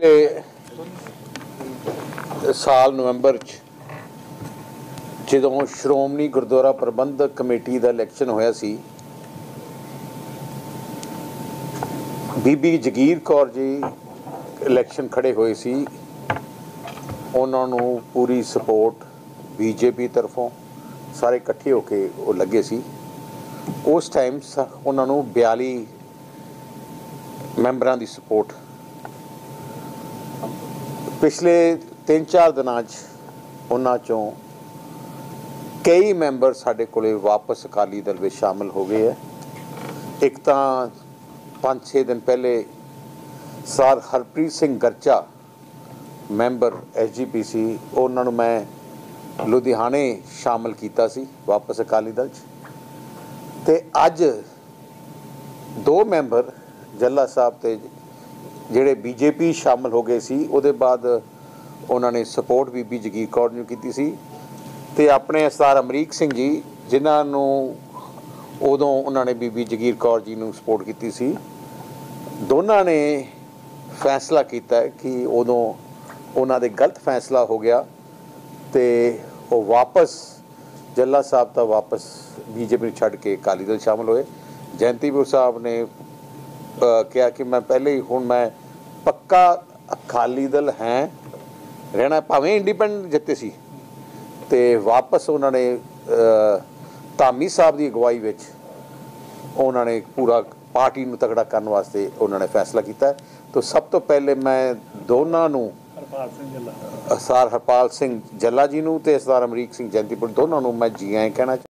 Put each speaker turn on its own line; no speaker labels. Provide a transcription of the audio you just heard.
साल नवंबर जो श्रोमणी गुरुद्वारा प्रबंधक कमेटी का इलैक्शन होया सी, बीबी जगीर कौर जी इलैक्शन खड़े हुए सी। उन्होंने पूरी सपोर्ट बीजेपी तरफों सारे इकट्ठे होके वो लगे सी। उस टाइम उन्होंने 42 मैंबरां दी सपोर्ट पिछले 3-4 दिनों उन्हां चों कई मैंबर साडे कोले वापस अकाली दल में शामिल हो गए है। एक तो 5-6 दिन पहले sir Harpreet Singh Garcha member SGPC उन्होंने मैं लुधियाने शामिल किया सी वापस अकाली दल ते अज 2 मैंबर जल्ला साहब ते जिहड़े BJP शामिल हो गए सी। उहदे बाद उन्होंने सपोर्ट बीबी जगीर कौर नूं कीती सी ते अपने सरदार अमरीक सिंह जी जिन्हों उदों उन्होंने बीबी जगीर कौर जी नूं सपोर्ट की सी। दोनों ने फैसला किया कि उदों उन्होंने गलत फैसला हो गया तो वो वापस जल्ला साहब तो वापस BJP छड़ के अकाली दल शामिल होए। जयंतीपुर साहब ने कहा कि मैं पहले ही हूँ मैं पक्का अकाली दल हैं रहना भावें इंडिपेंडेंट जिते सी ते वापस उन्होंने धामी साहब की अगवाई विच उन्होंने पूरा पार्टी नूं तगड़ा करने वास्ते उन्होंने फैसला किया। तो सब तो पहले मैं दोनों नूं सरदार हरपाल सिंह जल्ला जी नूं ते सरदार अमरीक सिंह जयंतीपुर दोनों नूं मैं जी आए कहना